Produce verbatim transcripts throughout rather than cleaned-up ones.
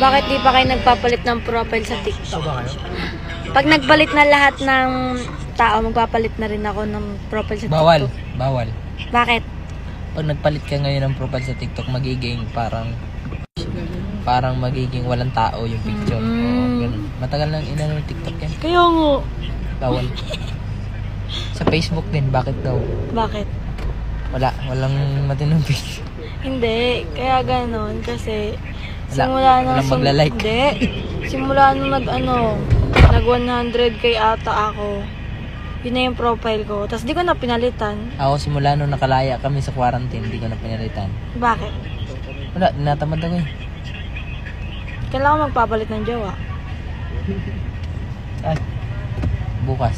Bakit di pa kayo nagpapalit ng profile sa TikTok? Pag nagpalit na lahat ng tao, magpapalit na rin ako ng profile sa bawal, TikTok. Bawal, bawal. Bakit? Pag nagpalit ka ngayon ng profile sa TikTok, magiging parang parang magiging walang tao yung picture. Mm. Oo, ganun. Matagal nang inano ng TikTok yan. Kaya nga. Bawal. Sa Facebook din, bakit daw? Bakit? Wala, walang matinong picture. Hindi, kaya ganon kasi Wala, simula nung walang magla-like. Hindi. Simula nung nag ano, nag one hundred K ata ako. Yun na yung profile ko. Tapos di ko na pinalitan. Ako simula nung nakalaya kami sa quarantine, di ko na pinalitan. Bakit? Wala, natamad ako eh. Kailangan magpapalit ng jowa. Ah, bukas.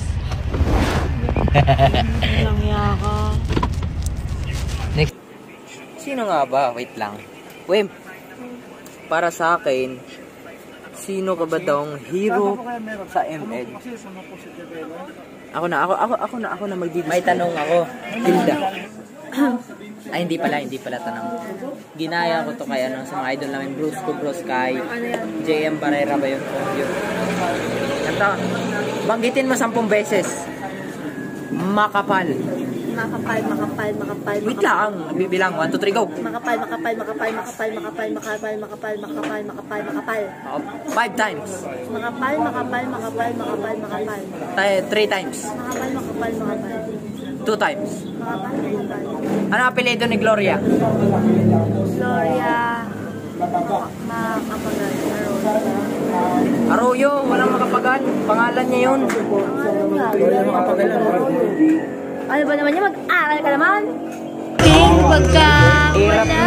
Walang hiya ka. Next. Sino nga ba? Wait lang. Wem, para sa akin, sino ka ba daw ang hero sa M L? Ako na, ako, ako, ako na, ako na magdidiscuss. May tanong ako, Hilda. Ay, hindi pala, hindi pala tanong. Ginaya ko to kay ano, sa mga idol namin, Bruce ko, Bruce Kai, J M Barrera ba yun? Yun. Ganto, banggitin mo sampung beses. Makapal. Makapal, makapal, makapal. Wait lang, bibilang. one, two, three, go. Makapal, makapal, makapal, makapal, makapal, makapal, makapal, makapal, makapal, makapal. Five times. Makapal, makapal, makapal, makapal, makapal. Three times. Makapal, makapal, makapal. Two times. Makapal, makapal. Ano ang apelyido ni Gloria? Gloria Makapagal. Arroyo, walang makapagal. Pangalan niya yun. Pangalan niya. Gloria Makapagal. Arroyo. Ano ba naman niya? Mag-aaral ka naman? King, wag ka wala.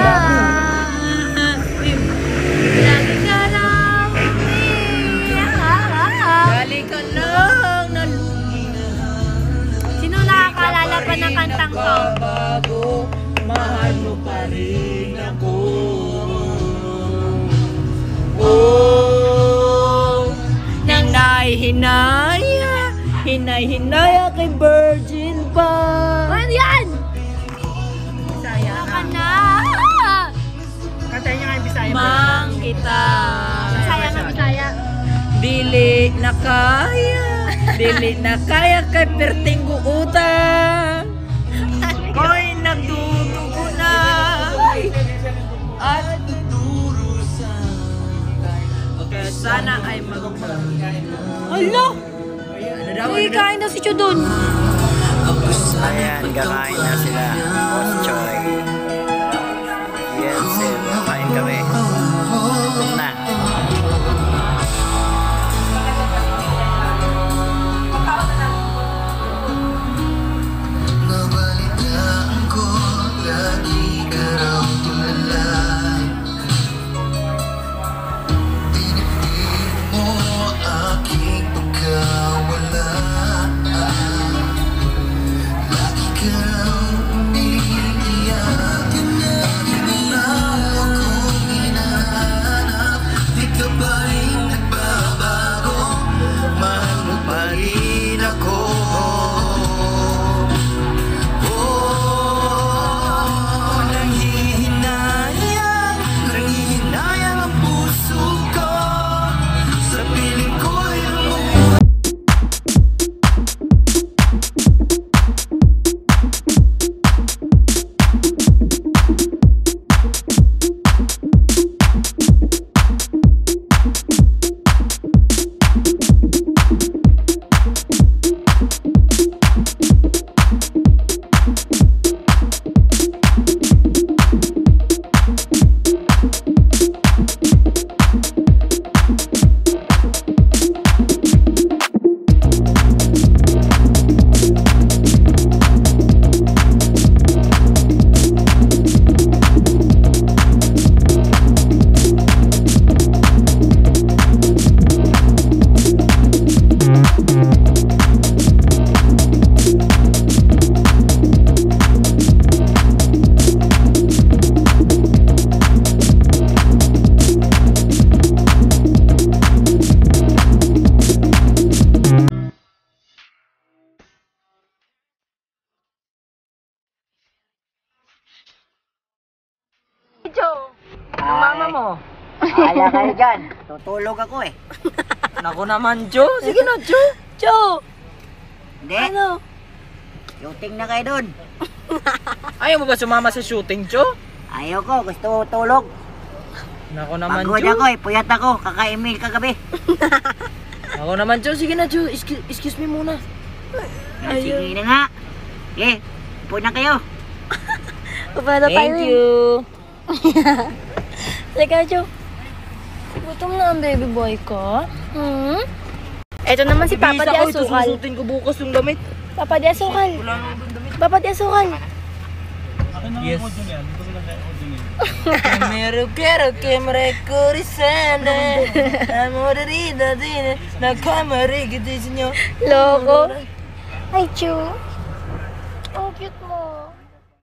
Lagi ka lang. Gali ka lang. Sino nakakaalala pa ng kantang ko? Bago, mahal mo pa rin ako. Oh, hinay-hinaya, hinay-hinaya kay Virgin pa. Ano yan? Bisaya ka na. Kantay niya nga yung Bisaya. Mang kita. Bisaya nga, Bisaya. Dili na kaya, dili na kaya kay pertinggo utang. Ko'y nagdudugo na. At sana ay mag-magay. Hala! Ay, kain daw si Chudon. Ayan, kakain na sila. Boss Choy. Jmzel, kakain kami. Na. Nabalitaan ko, lagi ka raw tulala. Joe, ang mama mo. Kaya kayo dyan. Tutulog ako eh. Naku naman, Jo. Sige na, Jo. Jo! Hindi. Ano? Shooting na kayo dun. Ayaw mo ba sumama sa shooting, Jo? Ayaw ko. Gusto ko tulog. Naku naman, Pagod Jo. ako eh. Puyat ako. Kaka-email kagabi. Naku naman, Jo. Sige na, Jo. Excuse, excuse me muna. Ay, sige na nga. Eh, upo na kayo. Paano tayo? Thank you. Teka, Jo. Gutom na ang baby boy ko. Hmm? Ito naman si Papa di Asukal. Sususutin ko bukas yung damit. Papa di Asukal. Wala naman doon damit. Papa di Asukal. Yes. Primero quiero que me recuerde amor de dine na kamari giti sinyo. Loko. Ay, Chu. Ang cute mo.